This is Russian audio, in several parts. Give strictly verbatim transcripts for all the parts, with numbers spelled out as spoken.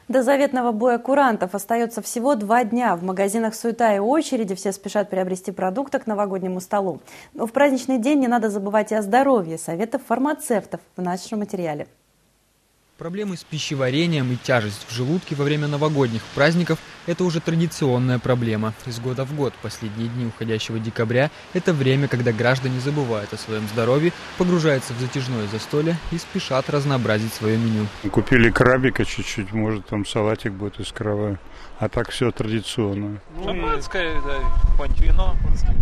До заветного боя курантов остается всего два дня. В магазинах суета и очереди, все спешат приобрести продукты к новогоднему столу. Но в праздничный день не надо забывать и о здоровье. Советов фармацевтов в нашем материале. Проблемы с пищеварением и тяжесть в желудке во время новогодних праздников – это уже традиционная проблема. Из года в год, последние дни уходящего декабря – это время, когда граждане забывают о своем здоровье, погружаются в затяжное застолье и спешат разнообразить свое меню. Купили крабика чуть-чуть, может там салатик будет из крабового, а так все традиционное. Шампанское, да, какое-нибудь вино.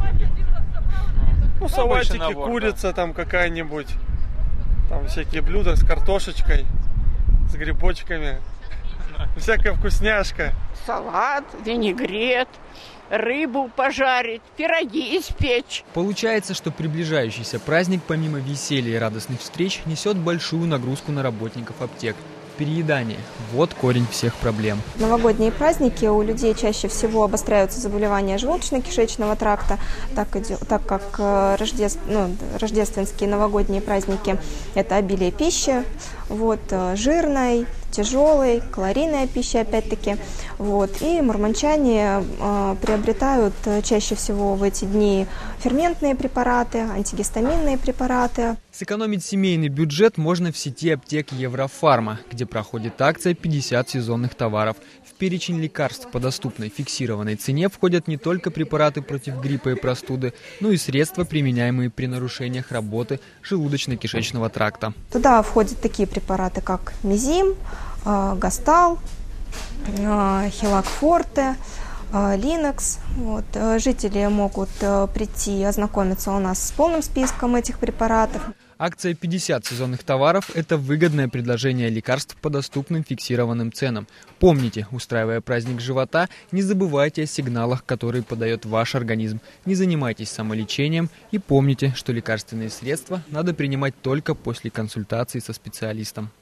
Ну, салатики, курица там какая-нибудь, там всякие блюда с картошечкой, с грибочками, всякая вкусняшка. Салат, винегрет, рыбу пожарить, пироги испечь. Получается, что приближающийся праздник, помимо веселья и радостных встреч, несет большую нагрузку на работников аптек. Переедание – вот корень всех проблем. В новогодние праздники у людей чаще всего обостряются заболевания желудочно-кишечного тракта, так, так как рождеств, ну, рождественские новогодние праздники – это обилие пищи, вот, жирной, тяжелой, калорийная пища опять-таки. Вот. И мурманчане э, приобретают чаще всего в эти дни ферментные препараты, антигистаминные препараты. Сэкономить семейный бюджет можно в сети аптек Еврофарма, где проходит акция пятьдесят сезонных товаров. В перечень лекарств по доступной фиксированной цене входят не только препараты против гриппа и простуды, но и средства, применяемые при нарушениях работы желудочно-кишечного тракта. Туда входят такие препараты, как Мизим, Гастал, Хилак Форте, Линекс. Вот. Жители могут прийти и ознакомиться у нас с полным списком этих препаратов. Акция пятьдесят сезонных товаров – это выгодное предложение лекарств по доступным фиксированным ценам. Помните, устраивая праздник живота, не забывайте о сигналах, которые подает ваш организм. Не занимайтесь самолечением и помните, что лекарственные средства надо принимать только после консультации со специалистом.